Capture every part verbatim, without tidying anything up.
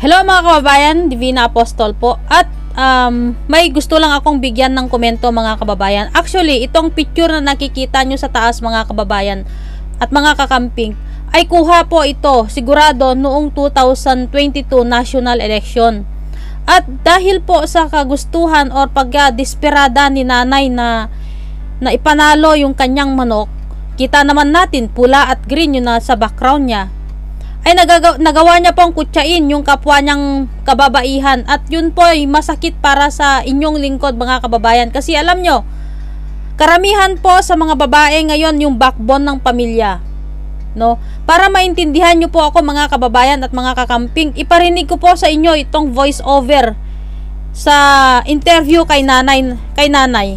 Hello mga kababayan, Divina Apostol po. At um, may gusto lang akong bigyan ng komento mga kababayan. Actually, itong picture na nakikita nyo sa taas mga kababayan at mga kakamping ay kuha po ito sigurado noong two thousand twenty-two national election. At dahil po sa kagustuhan or pagka-desperada ni nanay na, na ipanalo yung kanyang manok, kita naman natin pula at green yun na sa background niya, ay nagaga, nagawa niya pong kutsain yung kapwa niyang kababaihan. At yun po ay masakit para sa inyong lingkod mga kababayan. Kasi alam nyo, karamihan po sa mga babae ngayon yung backbone ng pamilya. No? Para maintindihan nyo po ako mga kababayan at mga kakamping, iparinig ko po sa inyo itong voice over sa interview kay nanay. Kay nanay.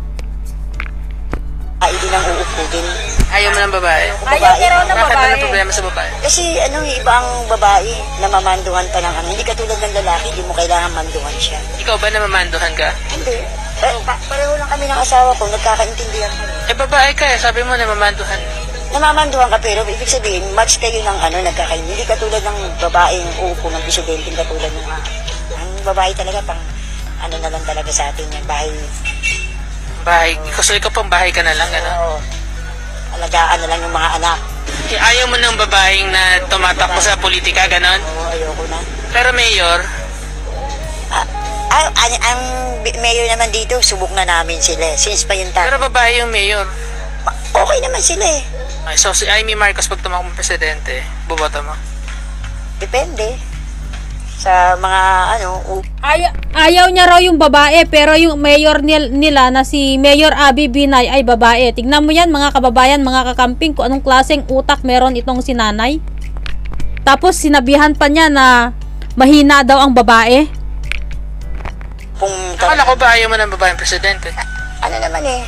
Ay, hindi lang uupo din. Ayaw mo ng babae? Ayaw niya raw ng Bakit babae. ano problema sa babae? Kasi ano, iba ang babae na mamanduhan pa ng ano. Hindi katulad ng lalaki, hindi mo kailangan manduhan siya. Ikaw ba namamanduhan ka? Hindi. Eh, pa pareho lang kami ng asawa ko, nagkakaintindihan kami. Eh babae ka eh, sabi mo namamanduhan. Namamanduhan ka pero ibig sabihin, match kayo ng ano, nagkakaintindihan. Hindi katulad ng babaeng uupo ng presidente, katulad ng mga. Ang babae talaga pang ano na lang talaga sa atin yan, bahay. Bahay, gusto ikaw pang bahay ka na lang, ano? Oo. Alagaan na lang yung mga anak. Eh, Ayaw mo ng babaeng na tumatakbo sa politika, ganon? Oo, ayoko na. Pero mayor, Ah, ah, ang, ang mayor naman dito, subok na namin sila. Since pa yung pero ta- babae yung mayor. okay naman sila eh. Ay, so si Amy Marcos pag tumakbo ng presidente, boboto mo? Depende. Sa mga ano, u- Ayaw, ayaw niya raw yung babae, pero yung mayor nil, nila na si Mayor Abby Binay ay babae. Tignan mo yan mga kababayan, mga kakamping, kung anong klaseng utak meron itong si nanay. Tapos sinabihan pa niya na mahina daw ang babae. kung Akala ko ba ayaw mo ng babaeng presidente? ano naman eh.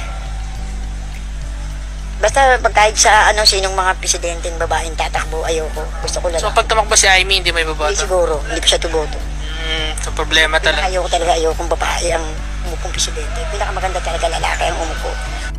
Basta pag kahit sa ano, sinong mga presidenteng babaeng tatakbo, ayoko. Gusto ko lang. So pag tumakbo si Amy, hindi mo Hindi iboboto? siguro, hindi ko siya tuboto. Hmm, so problema talaga. Ayoko talaga, ayokong babae ang umupong presidente. Pinakamaganda talaga lalaki ang umupo.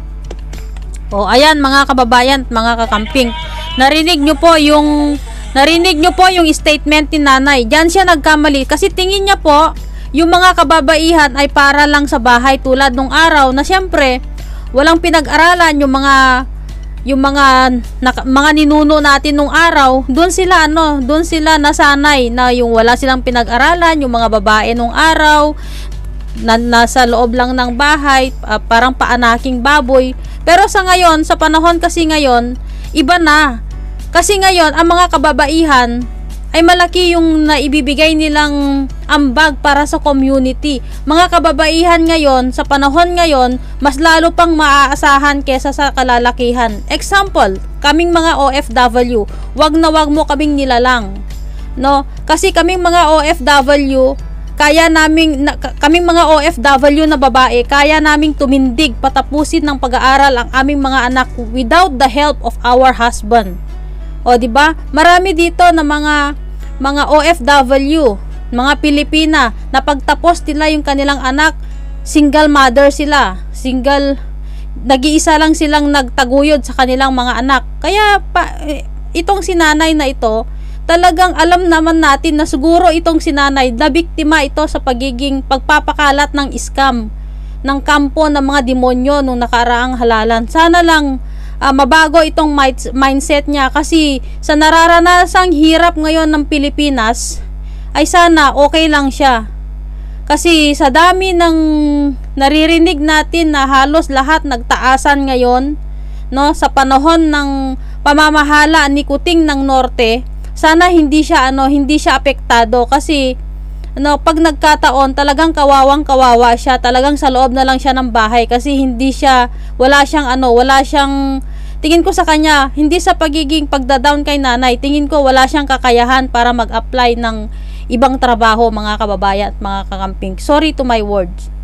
O ayan mga kababayan, mga kakamping, narinig nyo po yung narinig nyo po yung statement ni nanay. Diyan siya nagkamali kasi tingin niya po yung mga kababaihan ay para lang sa bahay, tulad nung araw na siyempre walang pinag-aralan yung mga yung mga na, mga ninuno natin nung araw. Doon sila ano, doon sila nasanay na yung wala silang pinag-aralan, yung mga babae nung araw na, nasa loob lang ng bahay, uh, parang paanaking baboy. Pero sa ngayon, sa panahon kasi ngayon, iba na. Kasi ngayon, ang mga kababaihan ay malaki yung naibibigay nilang ambag para sa community. Mga kababaihan ngayon, sa panahon ngayon, mas lalo pang maaasahan kesa sa kalalakihan. Example, kaming mga O F W, wag na wag mo kaming nilalang. No? Kasi kaming mga O F W, kaya naming, na, kaming mga O F W na babae, kaya naming tumindig, patapusin ng pag-aaral ang aming mga anak without the help of our husband. O di ba? Marami dito na mga mga O F W, mga Pilipina na pagtapos nila yung kanilang anak, single mother sila. Single nag-iisa lang silang nagtaguyod sa kanilang mga anak. Kaya pa, itong sinanay na ito, talagang alam naman natin na siguro itong sinanay na biktima ito sa pagiging pagpapakalat ng scam ng kampo ng mga demonyo nung nakaraang halalan. Sana lang Uh, mabago itong mindset niya kasi sa nararanasang hirap ngayon ng Pilipinas ay sana okay lang siya. Kasi sa dami ng naririnig natin na halos lahat nagtaasan ngayon, no, sa panahon ng pamamahala ni Kuting ng Norte, sana hindi siya ano, hindi siya apektado kasi ano, pag nagkataon talagang kawawang kawawa siya, talagang sa loob na lang siya ng bahay kasi hindi siya, wala siyang ano, wala siyang, tingin ko sa kanya, hindi sa pagiging pagda-down kay nanay, tingin ko wala siyang kakayahan para mag-apply ng ibang trabaho mga kababayan at mga kakamping. Sorry to my words.